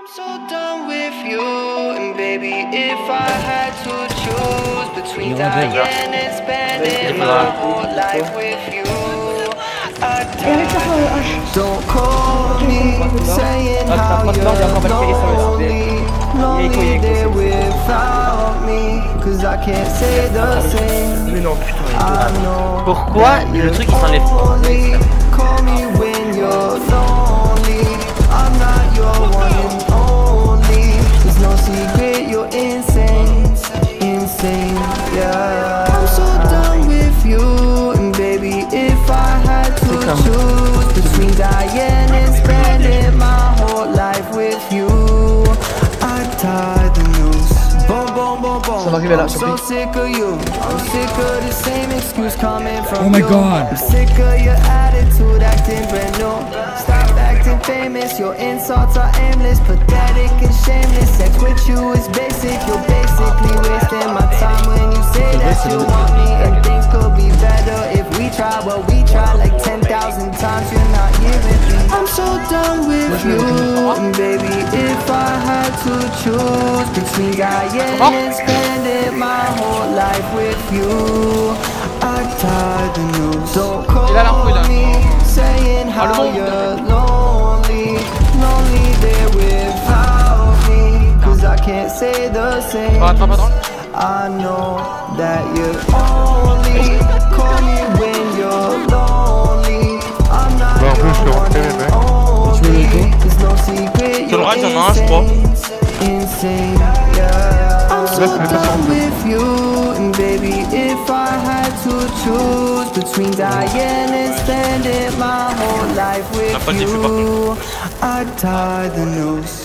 I'm so done with you, and baby, if I had to choose between dying and spending my whole life with you, I'd die. Don't call me saying how you're lonely there without me, cause I can't say the same. I know. Pourquoi le truc il s'enlève pas? Call me when you're lonely. I'm not your one and only. There's no secret, you're insane, insane, yeah. I'm so done with you, and baby, if I had to choose between dying and spending my whole life with you, I'd tie the noose. Boom, boom, boom, boom. I'm so sick of you. I'm sick of the same excuse coming from you. Oh my god. I'm sick of your attitude acting brand new. Stop acting famous. Your insults are aimless, pathetic and shameless. Sex with you is basic. You're basically wasting my time when you say that you want me. And things could be better if we try what we try like 10,000 times. You're not giving me. I'm so done with you, and baby, if I had to choose between dying and spending my whole life with you, I'd tie the noose. Don't call me saying how you're lonely, lonely there without me, cause I can't say the same. I know that you're only call me when you're lonely. I'm not your one and only. There's no secret, you're insane, yeah. I'm so done with you, and baby, if I had to choose between dying and spending my whole life with you, I'd tie the noose.